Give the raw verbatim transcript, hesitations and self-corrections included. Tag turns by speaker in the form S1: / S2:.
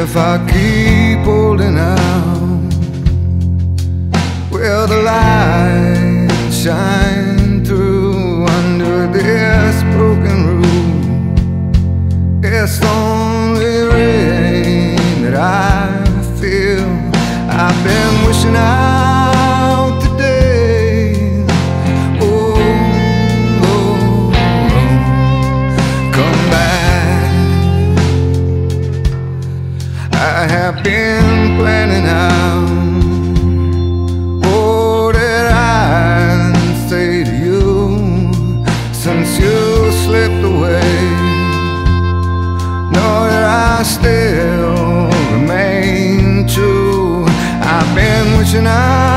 S1: if I keep holding out, will the light shine through under this broken roof? It's only rain that I feel. I've been wishing out today. Oh, oh, oh, come back. I have been planning out all that I'd say to you since you slipped away. Know that I still remain true. I've been wishing I